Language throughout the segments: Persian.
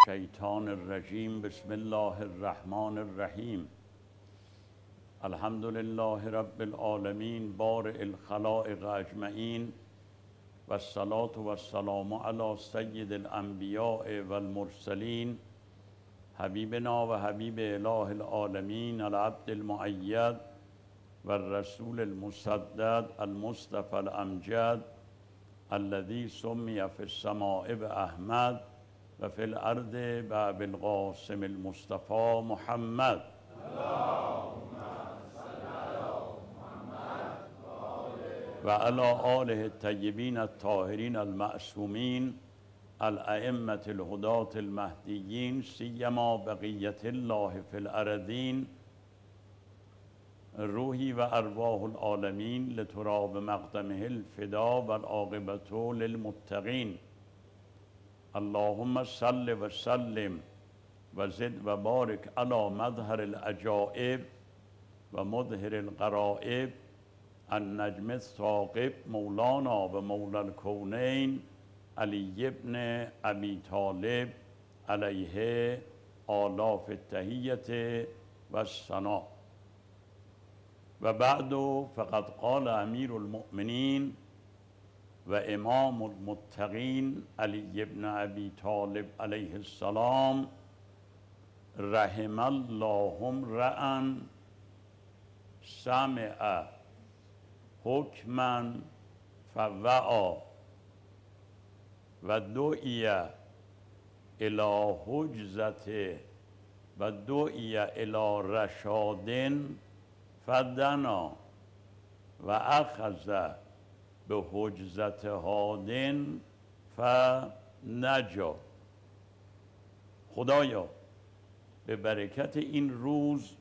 الشیطان الرجیم. بسم الله الرحمن الرحیم. الحمد لله رب العالمین بارئ الخلائق اجمعین و الصلاة و السلام علی سید الانبیاء و المرسلین حبیبنا و حبیب اله العالمین العبد المؤید و الرسول المسدد المصطفى الامجد الذي سمي في السماء بأحمد و فی الارض بأبي القاسم المصطفى محمد. و علی آله الطیبین الطاهرین المعصومین الائمة الهداة المهدیین سیما بقیة الله فی الارضین روحی و ارواح العالمین لتراب مقدمه الفدا و العاقبة للمتقین. اللهم صل و سلم و زد و بارک علی مظهر العجائب و مظهر الغرائب النجم الثاقب مولانا و مولا الکونین علی ابن ابی طالب علیه آلاف التحیة و الثنا. و بعد فقد قال امیر المؤمنین و امام المتقین علی ابن ابی طالب علیه السلام رحم الله امرأ سمع حکما فوعی و دعی الی حجزته و دعی الی رشاد فدنا و اخذ به حجزت هادن فنجا. خدایا به برکت این روز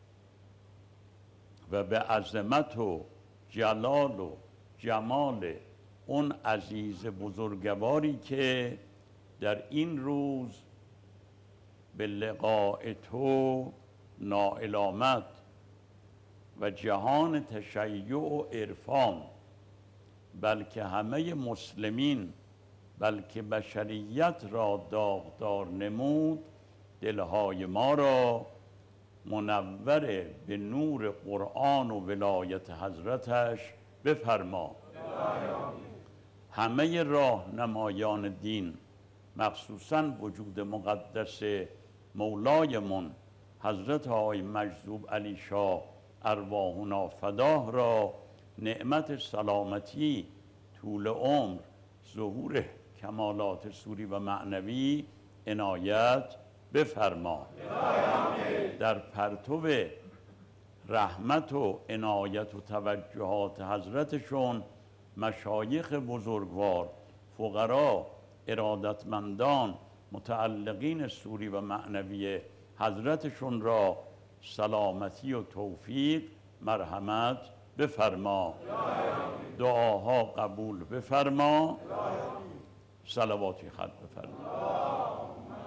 و به عظمت و جلال و جمال اون عزیز بزرگواری که در این روز به لقاء تو نائل آمد و جهان تشیع و عرفان بلکه همه مسلمین بلکه بشریت را داغدار نمود، دلهای ما را منور به نور قرآن و ولایت حضرتش بفرما. همه راهنمایان دین مخصوصاً وجود مقدس مولایمون حضرت آقای مجذوب علی شاه ارواحنا فداه را نعمت سلامتی، طول عمر، ظهور کمالات سوری و معنوی عنایت بفرما. در پرتو رحمت و عنایت و توجهات حضرتشون مشایخ بزرگوار، فقرا، ارادتمندان، متعلقین سوری و معنوی حضرتشون را سلامتی و توفیق مرحمت بفرما. دعاها قبول بفرما. صلواتی خط بفرما.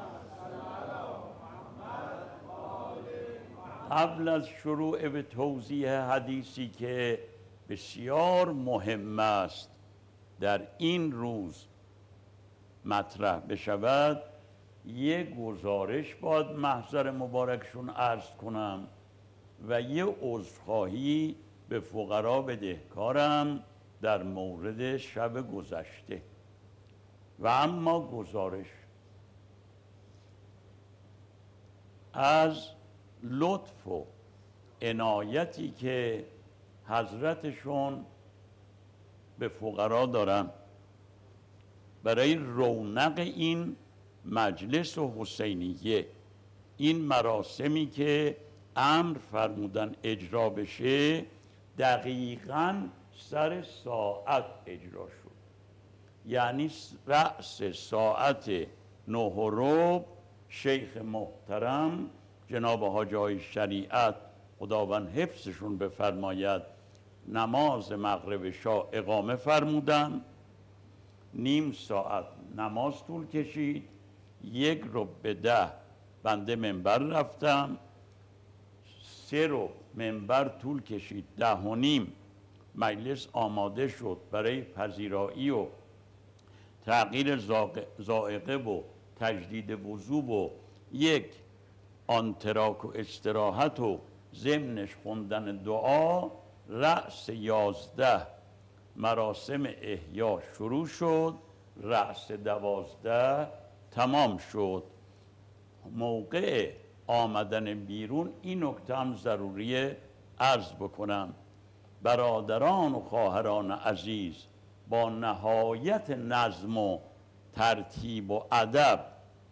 قبل از شروع به توضیح حدیثی که بسیار مهم است در این روز مطرح بشود، یک گزارش باید محضر مبارکشون عرض کنم و یه عذرخواهی به فقرا بدهکارم در مورد شب گذشته. و اما گزارش از لطف و عنایتی که حضرتشون به فقرا دارن برای رونق این مجلس و حسینیه، این مراسمی که امر فرمودن اجرا بشه دقیقاً سر ساعت اجرا شد. یعنی رأس ساعت 9:15 شیخ محترم جناب حاج آقای شریعت خداوند حفظشون بفرماید نماز مغرب شاه اقامه فرمودن. نیم ساعت نماز طول کشید. 9:50 بنده منبر رفتم. 3 منبر طول کشید. 10:30 مجلس آماده شد برای پذیرایی و تغییر ذائقه و تجدید وضو و یک آنتراک و استراحت و ضمنش خوندن دعا، رأس 11 مراسم احیا شروع شد، رأس 12 تمام شد. موقع آمدن بیرون این نکته هم ضروریه عرض بکنم. برادران و خواهران عزیز، با نهایت نظم و ترتیب و ادب،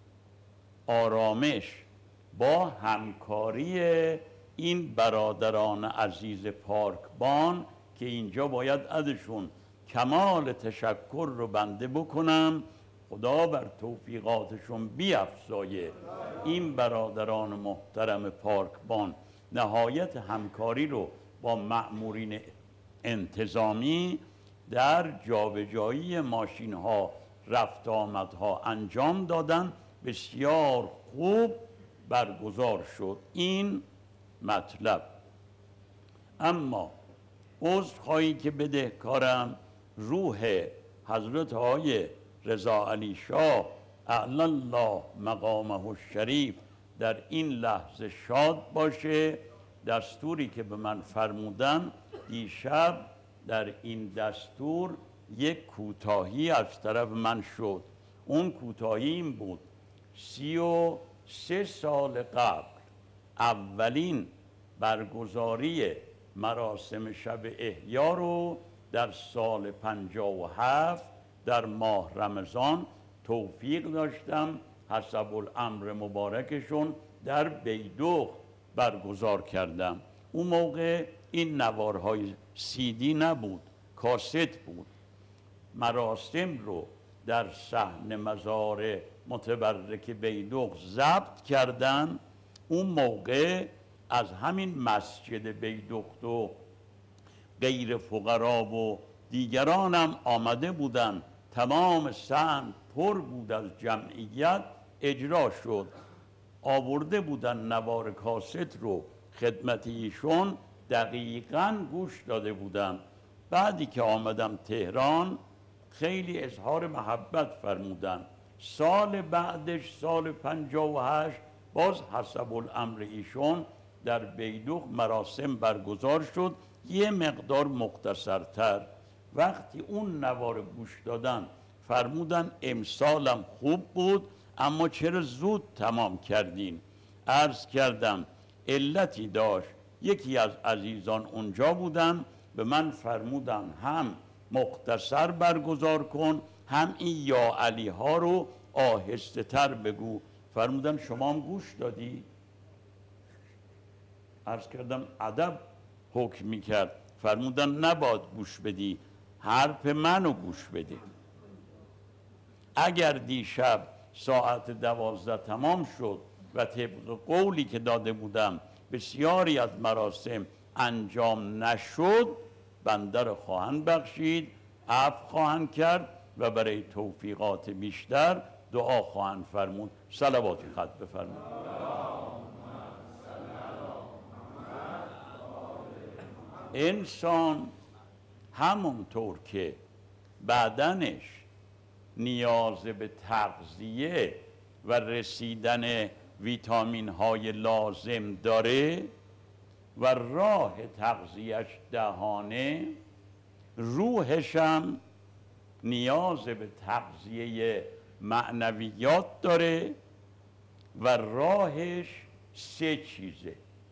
آرامش، با همکاری این برادران عزیز پارکبان که اینجا باید ازشون کمال تشکر رو بنده بکنم، خدا بر توفیقاتشون بیفزایه. این برادران محترم پارکبان نهایت همکاری رو با مأمورین انتظامی در جابجایی ماشین ها، رفت آمدها انجام دادن. بسیار خوب برگزار شد این مطلب. اما عذرخواهی که بدهکارم، روح حضرت آقای رضا علی شاه اعلی الله مقامه الشریف در این لحظه شاد باشه. دستوری که به من فرمودن دیشب، در این دستور یک کوتاهی از طرف من شد. اون کوتاهی این بود: 33 سال قبل اولین برگزاری مراسم شب احیا رو در سال 57 در ماه رمضان توفیق داشتم حسب الامر مبارکشون در بیدوق برگزار کردم. اون موقع این نوارهای CD نبود، کاست بود. مراسم رو در صحن مزار متبرک بیدوق ضبط کردن. اون موقع از همین مسجد بیدوق و غیر فقرا و دیگرانم آمده بودن، تمام صحن پر بود از جمعیت، اجرا شد. آورده بودن نوار کاست رو خدمت ایشون، دقیقاً گوش داده بودن. بعدی که آمدم تهران خیلی اظهار محبت فرمودن. سال بعدش سال 58 باز حسب الامر ایشون در بیدوق مراسم برگزار شد، یه مقدار مختصرتر. وقتی اون نوار گوش دادن فرمودن امسالم خوب بود اما چرا زود تمام کردین؟ عرض کردم علتی داشت. یکی از عزیزان اونجا بودن، به من فرمودن هم مختصر برگزار کن، هم این یا علی ها رو آهسته تر بگو. فرمودن شما هم گوش دادی؟ عرض کردم ادب حکم میکرد. فرمودن نباید گوش بدی، حرف منو گوش بده. اگر دیشب ساعت 12 تمام شد و طبق قولی که داده بودم بسیاری از مراسم انجام نشد، بنده رو خواهند بخشید، عفو خواهند کرد و برای توفیقات بیشتر دعا خواهند فرمود. صلوات خط بفرمود. انسان همونطور که بدنش نیاز به تغذیه و رسیدن ویتامین های لازم داره و راه تغذیهش دهانه، روحش هم نیاز به تغذیه معنویات داره و راهش 3 چیزه.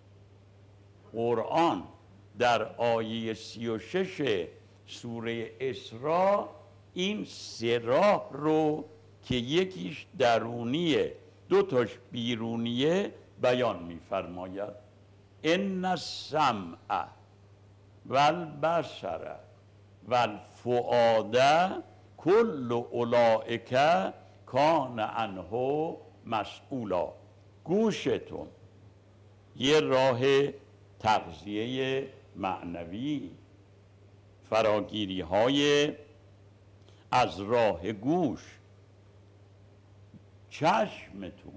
قرآن در آیه 36 سوره اسراء این 3 راه رو که یکیش درونیه 2 تاش بیرونیه بیان می‌فرماید. ان السمع والبصر والفؤاد کل اولئک کان عنه مسئولا. گوشتون یه راه تغذیه معنوی، فراگیری های از راه گوش. چشمتون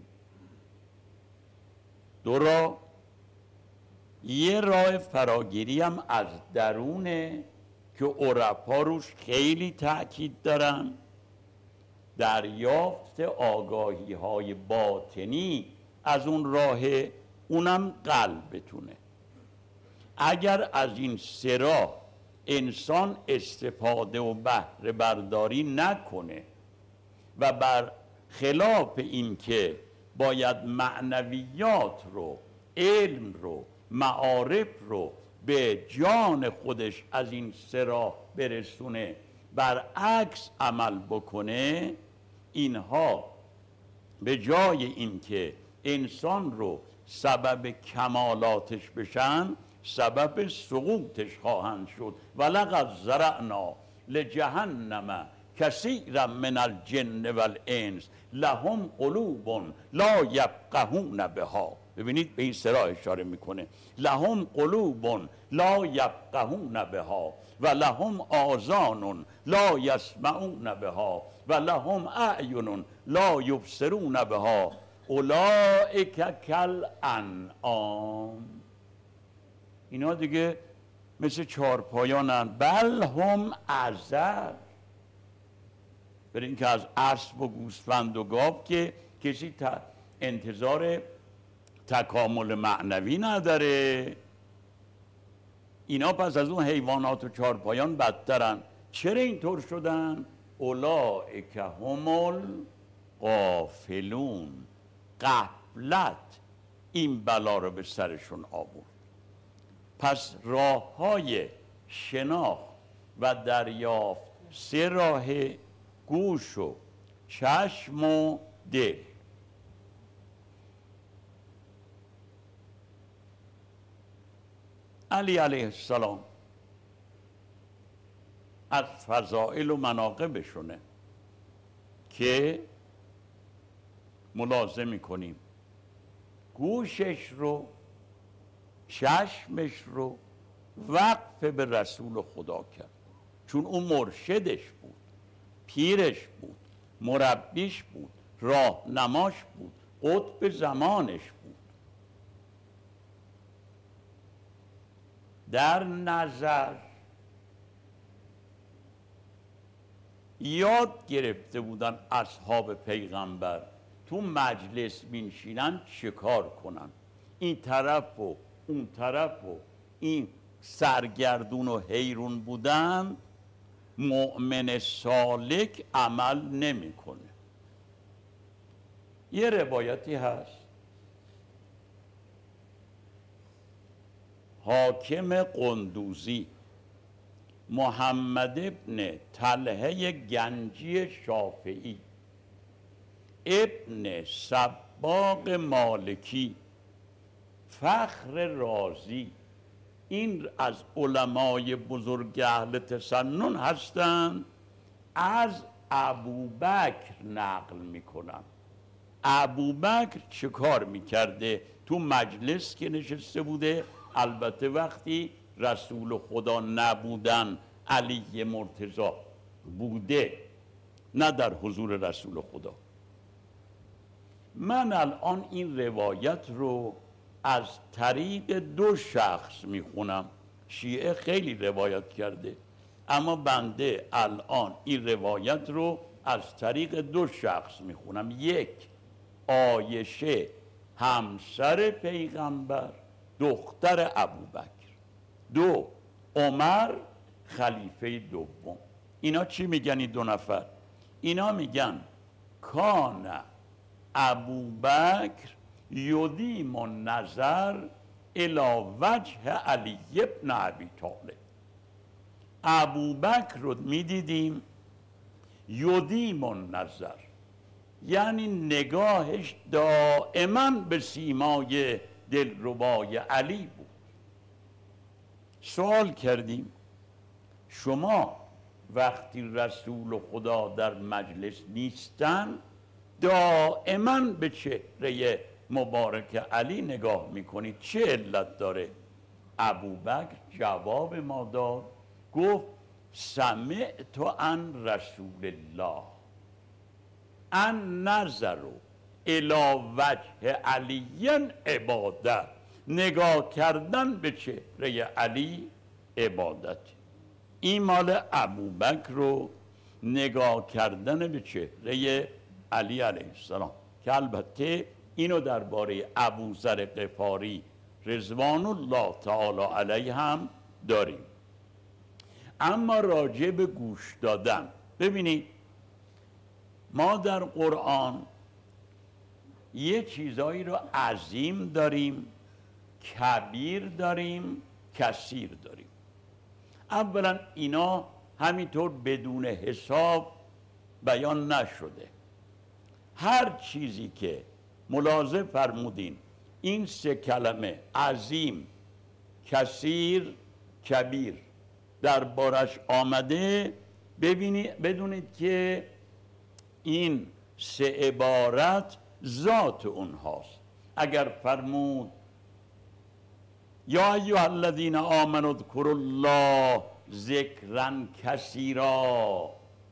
2 راه، یه راه فراگیری هم از درونه که عرفا روش خیلی تأکید دارن. دریافت آگاهی های باطنی از اون راه، اونم قلبتونه. اگر از این سه راه انسان استفاده و بهره برداری نکنه و بر خلاف این که باید معنویات رو، علم رو، معارف رو به جان خودش از این سه راه برسونه، برعکس عمل بکنه، اینها به جای اینکه انسان رو سبب کمالاتش بشن، سبب سقوطش خواهند شد. ولقد زرعنا لجهنم کثیرا من الجن والانس لهم قلوب لا یفقهون بها. ببینید به این سه راه اشاره میکنه. لهم قلوب لا یفقهون بها و لهم آذان لا یسمعون بها و لهم اعین لا یبصرون بها اولئک کالانعام. اینا دیگه مثل چارپایانن، بل هم اضل. برای اینکه از اسب و گوسفند و گاو که کسی انتظار تکامل معنوی نداره، اینا پس از اون حیوانات و چارپایان بدترن. چرا اینطور شدن؟ اولئک هم الغافلون. غفلت این بلا رو به سرشون آورد. پس راه های شناخت و دریافت سه راه: گوش و چشم و دل. علی علیه السلام از فضائل و مناقبشونه که ملاحظه میکنیم گوشش رو، چشمش رو وقف به رسول خدا کرد، چون اون مرشدش بود، پیرش بود، مربیش بود، راهنماش بود، قطب زمانش بود. در نظر یاد گرفته بودن اصحاب پیغمبر تو مجلس بنشینن چه کار کنن، این طرف و اون طرف و این سرگردون و حیرون بودن. مؤمن سالک عمل نمیکنه. یه روایتی هست حاکم قندوزی محمد ابن طلحه گنجی شافعی ابن سباق مالکی فخر رازی، این از علمای بزرگ اهل تسنن هستند، از ابوبکر نقل میکنن. ابوبکر چه کار میکرده؟ تو مجلس که نشسته بوده، البته وقتی رسول خدا نبودن علی مرتضی بوده، نه در حضور رسول خدا. من الان این روایت رو از طریق دو شخص میخونم. شیعه خیلی روایت کرده، اما بنده الان این روایت رو از طریق دو شخص میخونم. یک، عایشه همسر پیغمبر دختر ابوبکر. دو، عمر خلیفه دوم. اینا چی میگن این دو نفر؟ اینا میگن کان ابوبکر یدیم النظر الی وجه علی ابن ابی طالب. ابوبکر رو میدیدیم یدیم النظر، یعنی نگاهش دائما به سیمای دلربای علی بود. سوال کردیم شما وقتی رسول خدا در مجلس نیستن دائما به چهره مبارک علی نگاه میکنید، چه علت داره؟ ابوبکر جواب ما داد، گفت سمعت عن رسول الله ان نظر الی وجه علی عبادت. نگاه کردن به چهره علی عبادت. این مال ابوبکر رو نگاه کردن به چهره علی علیه السلام که البته اینو درباره ابوذر غفاری رضوان الله تعالی علیه هم داریم. اما راجع به گوش دادن، ببینید ما در قرآن یه چیزایی رو عظیم داریم، کبیر داریم، کثیر داریم. اولا اینا همینطور بدون حساب بیان نشده. هر چیزی که ملاحظه فرمودین این سه کلمه عظیم، کثیر، کبیر دربارش آمده، بدونید که این سه عبارت ذات اونهاست. اگر فرمود یا ایها الذین آمنوا اذکروا الله ذکرا کثیرا،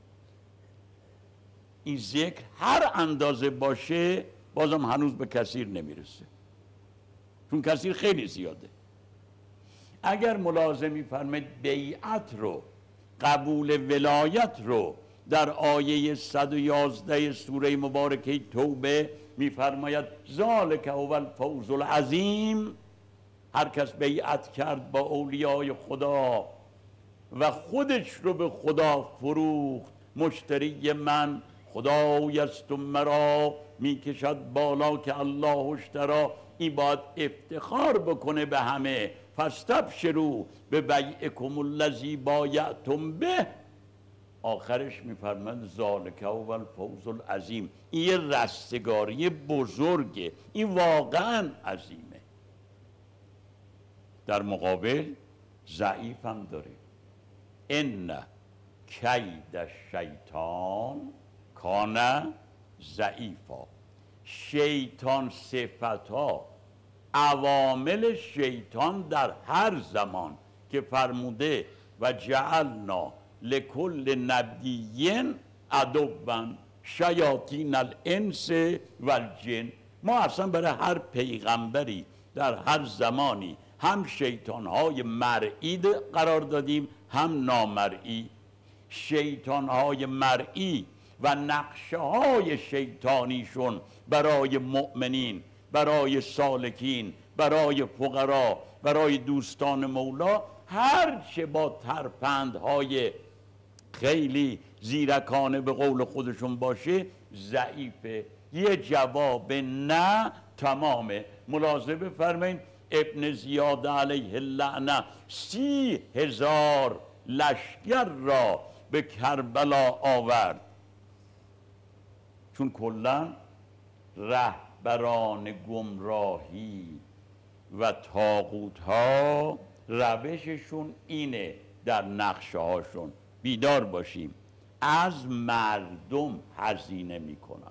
این ذکر هر اندازه باشه بازم هنوز به کثیر نمیرسه، چون کثیر خیلی زیاده. اگر ملاحظه می‌فرمایید بیعت رو، قبول ولایت رو در آیه 111 سوره مبارکه توبه می‌فرماید ذالک هو الفوز العظیم، هر کس بیعت کرد با اولیای خدا و خودش رو به خدا فروخت، مشتری من خدای است و مرا میکشد بالا که الله اشترا، این باید افتخار بکنه به همه. فاستبشروا ببیعکم الذی بایعتم به، آخرش میفرماند ذالک هو الفوز العظیم. این یه رستگاری بزرگه، این واقعا عظیمه. در مقابل ضعیف هم داره. ان کید الشیطان کان ضعیفا. شیطان صفتها، عوامل شیطان در هر زمان که فرموده و جعلنا لکل نبی عدوا شیاطین الانس و الجن، ما اصلا برای هر پیغمبری در هر زمانی هم شیطانهای مرئی قرار دادیم هم نامرئی. شیطانهای مرئی و نقشه های شیطانیشون برای مؤمنین، برای سالکین، برای فقرا، برای دوستان مولا، هرچه با ترفندهای خیلی زیرکانه به قول خودشون باشه ضعیفه. یه جواب نه تمامه. ملاحظه بفرمایید ابن زیاد علیه اللعنه 30,000 لشکر را به کربلا آورد، چون کلا رهبران گمراهی و طاغوت ها روششون اینه، در نقشه هاشون بیدار باشیم، از مردم هزینه میکنن،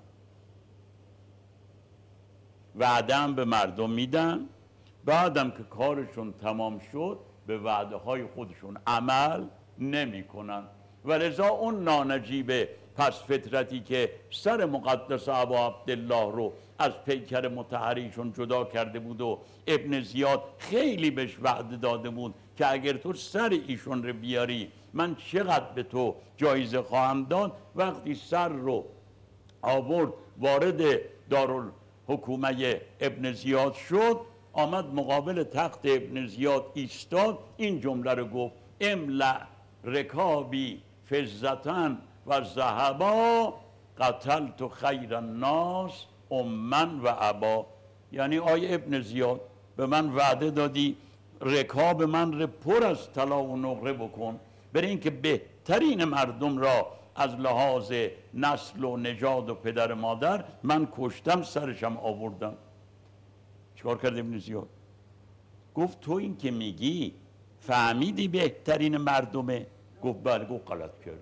وعده هم به مردم میدن، بعدم که کارشون تمام شد به وعده های خودشون عمل نمیکنن. و لذا اون نانجیب پس فطرتی که سر مقدس ابا عبدالله رو از پیکر مطهریشون جدا کرده بود و ابن زیاد خیلی بهش وعده داده بود که اگر تو سر ایشون رو بیاری من چقدر به تو جایزه خواهم داد، وقتی سر رو آورد وارد دارالحکومه ابن زیاد شد، آمد مقابل تخت ابن زیاد ایستاد، این جمله رو گفت املأ رکابی فضة و ذهبا قتلت خیر الناس امن و ابا. یعنی آی ابن زیاد به من وعده دادی رکاب من رو پر از طلا و نقره بکن، برای اینکه بهترین مردم را از لحاظ نسل و نژاد و پدر مادر من کشتم، سرشم آوردم. چیکار کرد ابن زیاد؟ گفت تو این که میگی فهمیدی بهترین مردمه؟ گفت بله. گفت غلط کردی.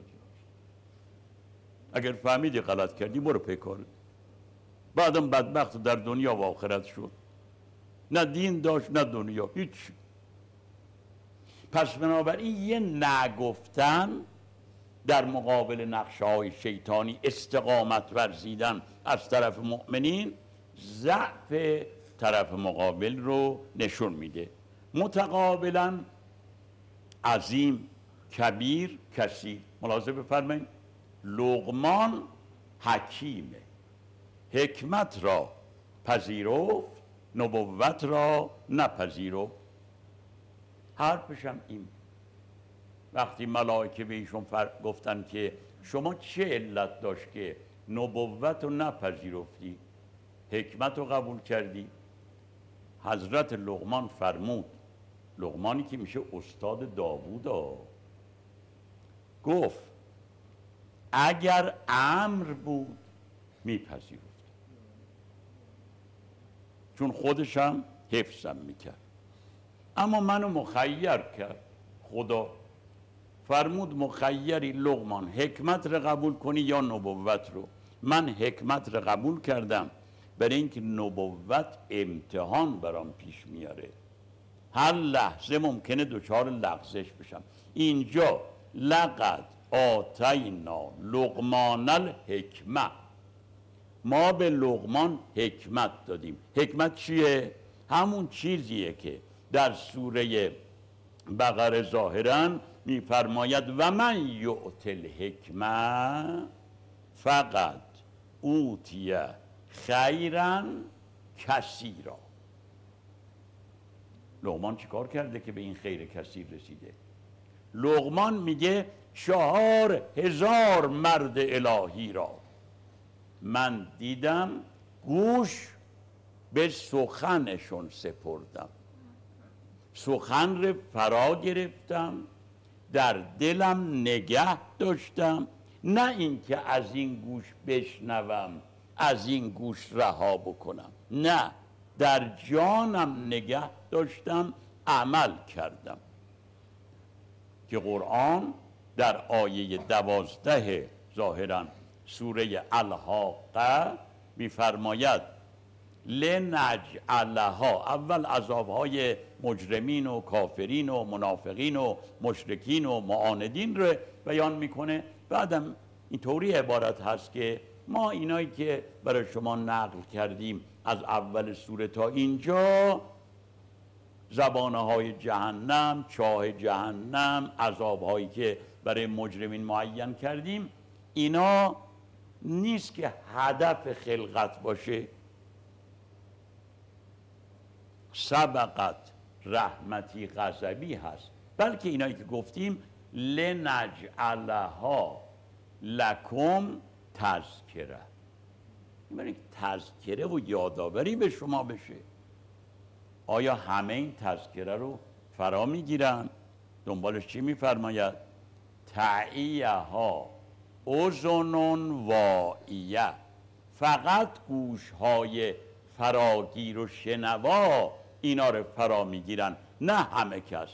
اگر فهمیدی غلط کردی برو پیکارت. بعدم بدبخت در دنیا و آخرت شد، نه دین داشت نه دنیا، هیچ. پس بنابراین یه نگفتن در مقابل نقشه های شیطانی، استقامت ورزیدن از طرف مؤمنین، ضعف طرف مقابل رو نشون میده. متقابلا عظیم، کبیر، کثیر. ملاحظه بفرمایید لقمان حکیمه، حکمت را پذیرفت، نبوت را نپذیرفت. حرفشم این. وقتی ملائکه به ایشون گفتن که شما چه علت داشت که نبوت رو نپذیرفتی، حکمت رو قبول کردی؟ حضرت لقمان فرمود، لقمانی که میشه استاد داوود، گفت اگر امر بود میپذیرفت، چون خودشم حفظم میکرد. اما منو مخیر کرد خدا، فرمود مخیری لقمان، حکمت رو قبول کنی یا نبوت رو. من حکمت رو قبول کردم، برای اینکه نبوت امتحان برام پیش میاره، هر لحظه ممکنه دچار لغزش بشم. اینجا لقد آتینا لقمان الحکمه، ما به لقمان حکمت دادیم. حکمت چیه؟ همون چیزیه که در سوره بقره ظاهراً میفرماید و من یؤت الحکمه فقط اوتی خیرا کثیرا. لقمان چیکار کرده که به این خیر کثیر رسیده؟ لقمان میگه 4000 مرد الهی را من دیدم گوش به سخنشون سپردم، سخن رو فرا گرفتم، در دلم نگه داشتم، نه اینکه از این گوش بشنوم از این گوش رها بکنم، نه، در جانم نگه داشتم، عمل کردم. که قرآن در آیه 12 ظاهراً سوره الحاقه میفرماید لنجعلها، اول عذابهای مجرمین و کافرین و منافقین و مشرکین و معاندین رو بیان میکنه، بعدم اینطوری عبارت هست که ما اینایی که برای شما نقل کردیم از اول سوره تا اینجا، زبانه های جهنم، چاه جهنم، عذابهایی که برای مجرمین معین کردیم، اینا نیست که هدف خلقت باشه. سبقت رحمتی غضبی هست، بلکه اینایی که گفتیم لنجعلها لکم تذکره، این تذکره و یادآوری به شما بشه. آیا همه این تذکره رو فرا میگیرن؟ دنبالش چی میفرماید؟ تعیه ها اذن واعیه، فقط گوش های فراگیر و شنوا اینا رو فرا میگیرن، نه همه کس.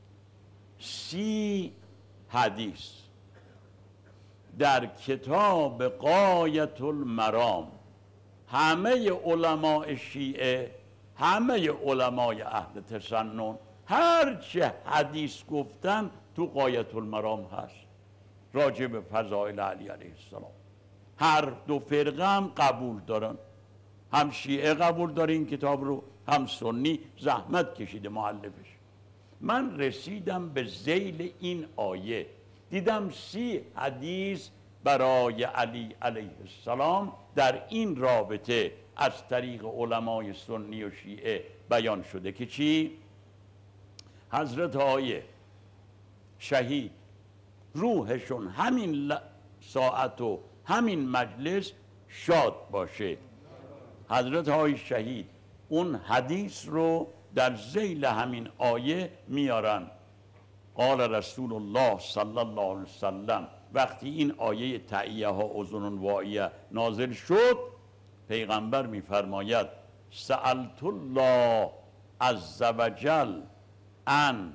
30 حدیث در کتاب غایة المرام، همه علماء شیعه، همه علمای اهل تسنن، هر چه حدیث گفتن تو غایة المرام هست راجع به فضائل علی علیه السلام. هر دو فرقه هم قبول دارن، هم شیعه قبول داره این کتاب رو، هم سنی، زحمت کشیده مؤلفش. من رسیدم به ذیل این آیه، دیدم 30 حدیث برای علی علیه السلام در این رابطه از طریق علمای سنی و شیعه بیان شده که چی؟ حضرت آیه شهید روحشون همین ساعت و همین مجلس شاد باشه. حضرت آیه شهید اون حدیث رو در ذیل همین آیه میارن. قال رسول الله صلی الله علیه وسلم، وقتی این آیه تعیه ها اذن واعیه نازل شد، پیغمبر میفرماید سألت الله عز وجل ان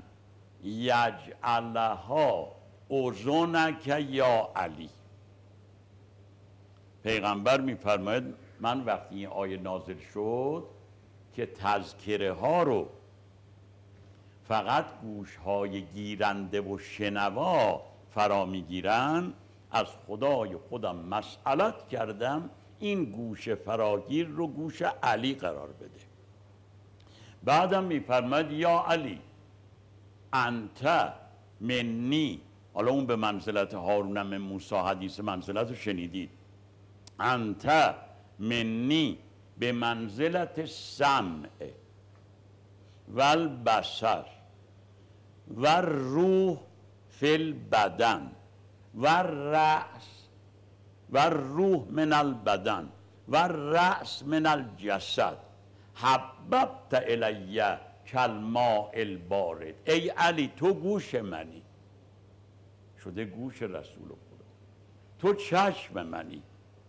یجعلها اذنک یا علی. پیغمبر میفرماید من وقتی این آیه نازل شد که تذکره ها رو فقط گوش های گیرنده و شنوا فرا میگیرن، از خدای خودم مسئلت کردم این گوش فراگیر رو گوش علی قرار بده. بعدم میفرماید یا علی انت منی حالا اون به منزلت هارون من موسی، حدیث منزلت رو شنیدید. انت منی به منزلت سمع و البصر و روح فی البدن و رأس و روح من البدن و رأس من الجسد حببت الی کالماء البارد. ای علی تو گوش منی، شده گوش رسول خدا، تو چشم منی،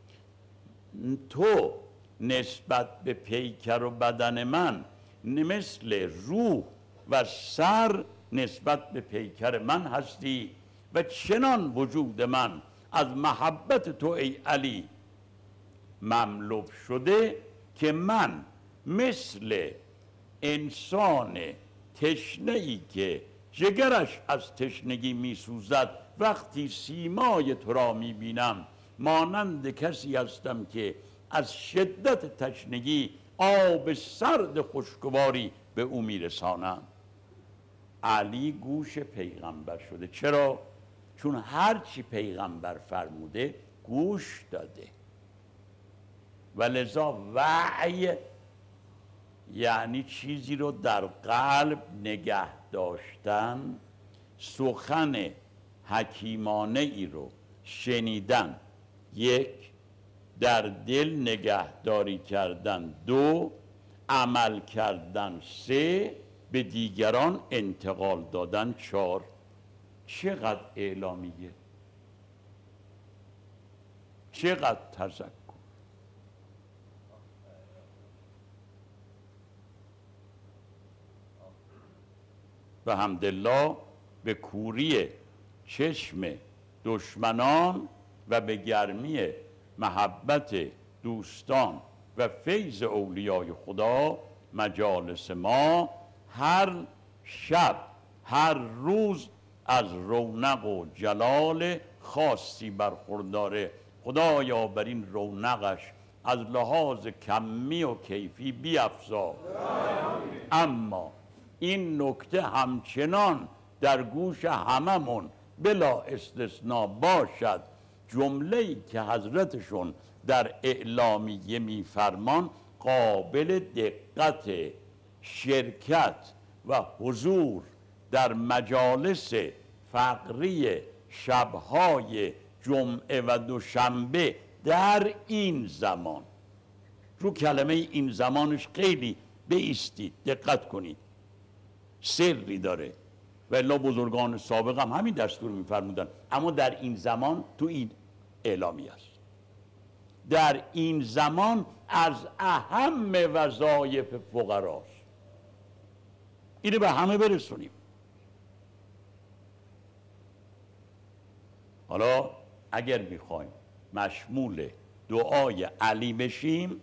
تو نسبت به پیکر و بدن من مثل روح و سر نسبت به پیکر من هستی و چنان وجود من از محبت تو ای علی مملو شده که من مثل انسان تشنه‌ای که جگرش از تشنگی میسوزد وقتی سیمای تو را میبینم، مانند کسی هستم که از شدت تشنگی آب سرد خوشگواری به او میرسانم. علی گوش پیغمبر شده. چرا؟ چون هرچی پیغمبر فرموده گوش داده. و لذا وعی یعنی چیزی رو در قلب نگه داشتن، سخن حکیمانه ای رو شنیدن، یک، در دل نگهداری کردن، دو، عمل کردن، سه، به دیگران انتقال دادن، چهار. چقدر اعلامیه، چقدر تذکر. و حمدالله به کوری چشم دشمنان و به گرمی محبت دوستان و فیض اولیای خدا مجالس ما هر شب هر روز از رونق و جلال خاصی برخورداره. خدایا بر این رونقش از لحاظ کمی و کیفی بیفزا. اما این نکته همچنان در گوش هممون بلا استثناء باشد، جمله‌ای که حضرتشون در اعلامیه میفرمان قابل دقت شرکت و حضور در مجالس فقری شبهای جمعه و دوشنبه در این زمان. رو کلمه این زمانش خیلی بایستید، دقت کنید، سری داره. و الا بزرگان سابق هم همین دستور میفرمودن، اما در این زمان تو این اعلامی است. در این زمان از اهم وظایف فقراست. اینو به همه برسونیم. حالا اگر میخوایم مشمول دعای علی بشیم،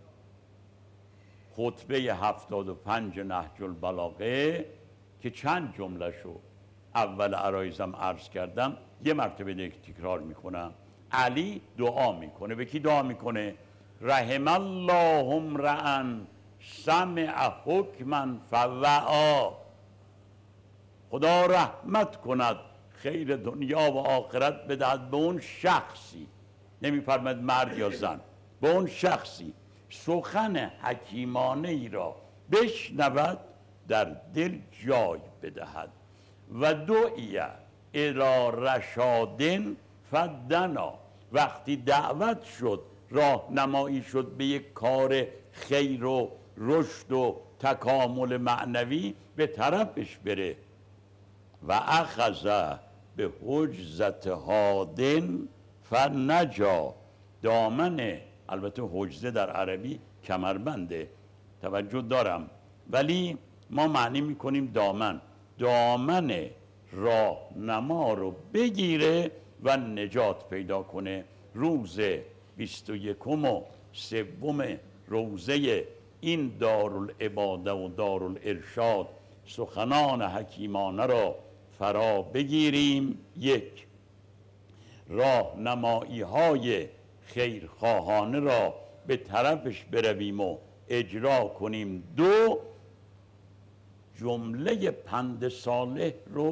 خطبه 75 نهج البلاغه که چند جمله شو اول عرایزم عرض کردم یه مرتبه تکرار میکنم. علی دعا میکنه. به کی دعا میکنه؟ رحم الله امرأ سمع حکما فوعا. خدا رحمت کند، خیر دنیا و آخرت بدهد به اون شخصی، نمیفرماید مرد یا زن، به اون شخصی سخن حکیمانه ای را بشنود، در دل جای بدهد و دعیه الی رشادن فدنا. وقتی دعوت شد، راهنمایی شد به یک کار خیر و رشد و تکامل معنوی، به طرفش بره. و اخذ به حجزت هادن فنجا. دامن، البته حجزه در عربی کمربنده، توجه دارم، ولی ما معنی میکنیم دامن. دامن راهنما رو بگیره و نجات پیدا کنه. روز 21 و 3 روزه این دارالعباده و دارالارشاد سخنان حکیمانه را فرا بگیریم. یک، راهنمایی های خیرخواهانه را به طرفش برویم و اجرا کنیم. دو، جمله پند صالح رو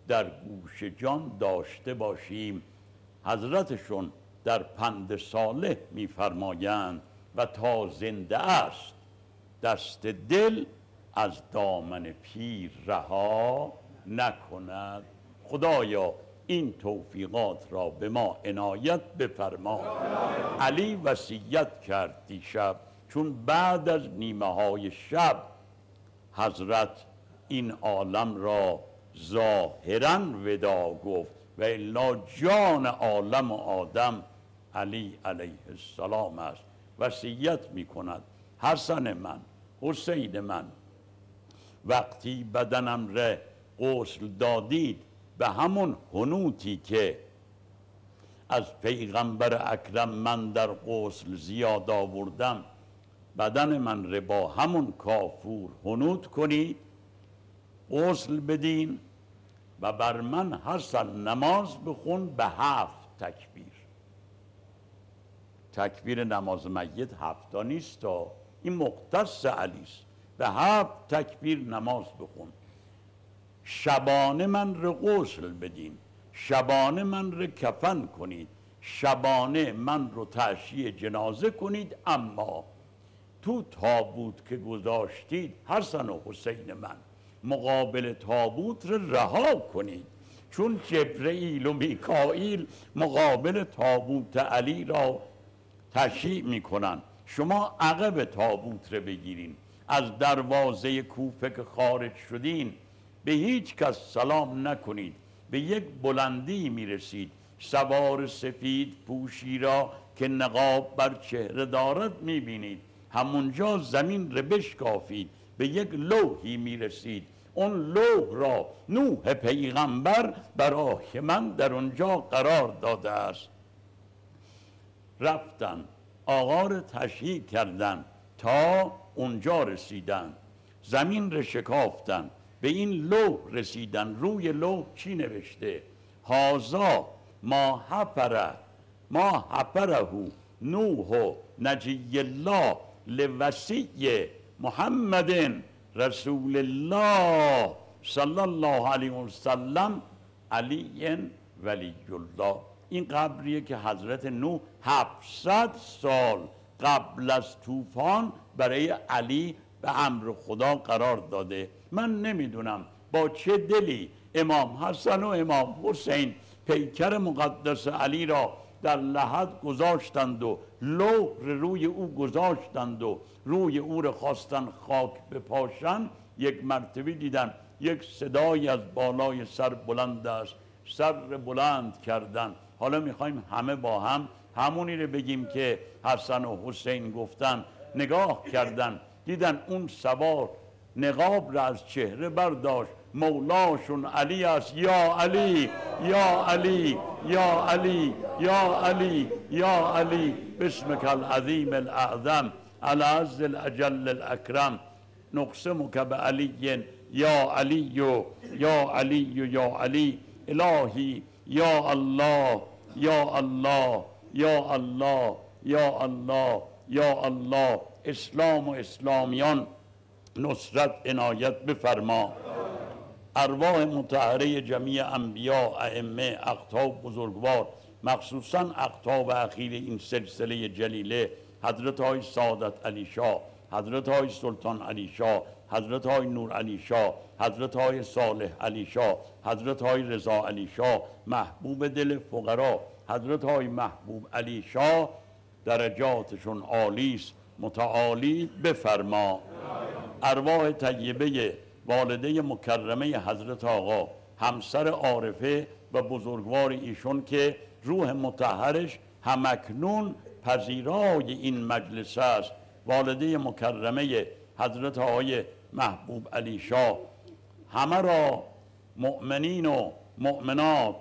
در گوش جان داشته باشیم. حضرتشون در پند صالح میفرمایند و تا زنده است دست دل از دامن پیر رها نکند. خدایا این توفیقات را به ما عنایت بفرما. علی وصیت کرد دیشب، چون بعد از نیمه های شب حضرت این عالم را ظاهراً ودا گفت و الا جان عالم و آدم علی علیه السلام است. وصیت می کند حسن من، حسین من، وقتی بدنم را غسل دادید به همون حنوطی که از پیغمبر اکرم من در غسل زیاد آوردم، بدن من را با همون کافور حنوط کنید، غسل بدین و بر من حسن نماز بخون به 7 تکبیر. تکبیر نماز میت 7 نیست، این مختص علی است. به 7 تکبیر نماز بخون. شبانه من را غسل بدین، شبانه من را کفن کنید، شبانه من رو تشییع جنازه کنید، اما تو تابوت که گذاشتید حسن و حسین من، مقابل تابوت رو رها کنید، چون جبرئیل و میکائیل مقابل تابوت علی را تشییع میکنن. شما عقب تابوت رو بگیرین. از دروازه کوفه که خارج شدین به هیچ کس سلام نکنید. به یک بلندی میرسید، سوار سفید پوشی را که نقاب بر چهره دارد میبینید. همونجا زمین رو بشکافید، به یک لوحی میرسید. اون لوح را نوح پیغمبر برای من در اونجا قرار داده است. رفتن آقا رو تشییع کردن تا اونجا رسیدن، زمین رو شکافتن، به این لوح رسیدن. روی لوح چی نوشته؟ هازا ما حفره نوح نجی الله لوصی محمد رسول الله صلی الله علیه و سلم علی ولی الله. این قبریه که حضرت نوح 700 سال قبل از طوفان برای علی به امر خدا قرار داده. من نمیدونم با چه دلی امام حسن و امام حسین پیکر مقدس علی را در لحد گذاشتند و لوح روی او گذاشتند و روی او را خواستن خاک بپاشن. یک مرتبه دیدن یک صدای از بالای سر بلند است، سر بلند کردن. حالا میخوایم همه با هم همونی رو بگیم که حسن و حسین گفتن. نگاه کردن دیدن اون سوار نقاب را از چهره برداشت، مولاشون علی است. یا علی یا علی یا علی یا علی یا علی بسمک العظیم الاعظم العز الاجل الاکرم نقسمک بعلی یا علی یا علی یا علی الهی یا الله یا الله یا الله یا الله یا الله. اسلام و اسلامیان نصرت عنایت بفرما. ارواح مطهره جمیع انبیا، ائمه، اقطاب بزرگوار، مخصوصا اقطاب اخیر این سلسله جلیله، حضرت های سعادت علی شاه، حضرت های سلطان علی شاه، حضرت های نور علی شاه، حضرت های صالح علی شاه، حضرت های رضا علی شاه، محبوب دل فقرا، حضرت های محبوب علی شاه، درجاتشون عالی است، متعالی بفرما. ارواح طیبه والده مکرمه حضرت آقا، همسر عارفه و بزرگوار ایشون که روح مطهرش همکنون پذیرای این مجلس است، والده مکرمه حضرت آقای محبوب علی شاه، همه را مؤمنین و مؤمنات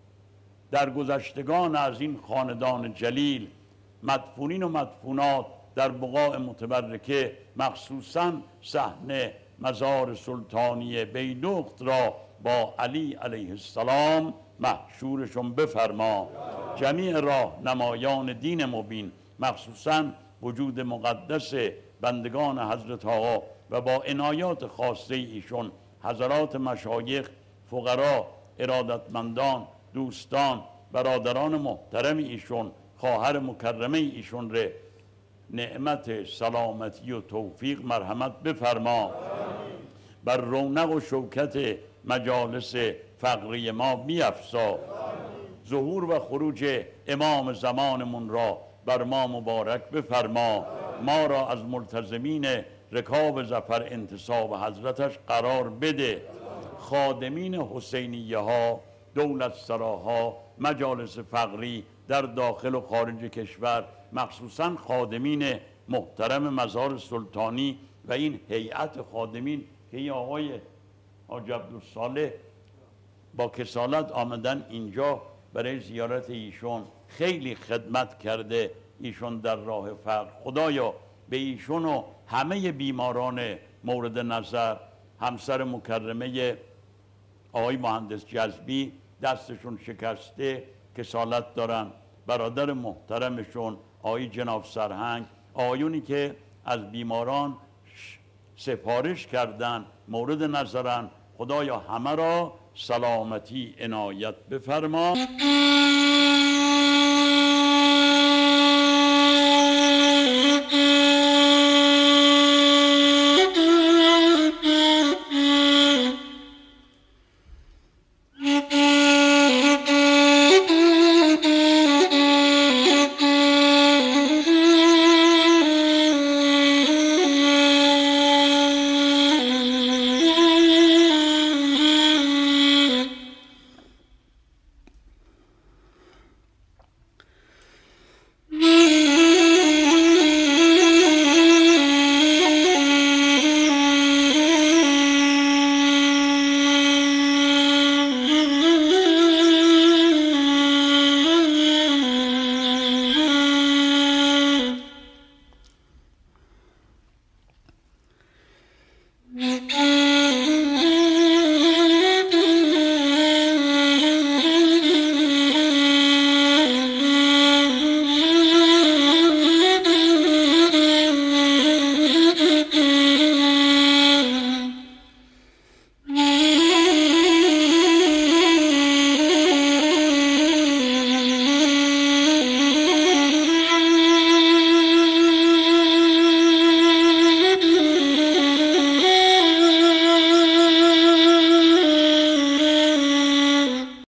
در گذشتگان از این خاندان جلیل، مدفونین و مدفونات در بقاع متبرکه، مخصوصا صحنه مزار سلطانی بیدخت را با علی علیه السلام محشورشون بفرما. جمیع راهنمایان دین مبین، مخصوصا وجود مقدس بندگان حضرت آقا و با عنایات خاصه ایشون حضرات مشایخ، فقرا، ارادتمندان، دوستان، برادران محترم ایشون، خواهر مکرمه ایشون ره نعمت سلامتی و توفیق مرحمت بفرما. بر رونق و شوکت مجالس فقری ما بیفزا. ظهور و خروج امام زمانمون را بر ما مبارک بفرما. ما را از ملتزمین رکاب ظفر انتصاب حضرتش قرار بده. خادمین حسینیه ها، دولت سراها، مجالس فقری در داخل و خارج کشور، مخصوصا خادمین محترم مزار سلطانی و این هیئت خادمین که این آقای حاج عبدالصالح با کسالت آمدن اینجا برای زیارت ایشون، خیلی خدمت کرده ایشون در راه فقر. خدایا به ایشون و همه بیماران مورد نظر، همسر مکرمه آقای مهندس جذبی دستشون شکسته کسالت دارن، برادر محترمشون آقای جناب سرهنگ، آقایونی که از بیماران سفارش کردن مورد نظرن، خدایا همه را سلامتی عنایت بفرما.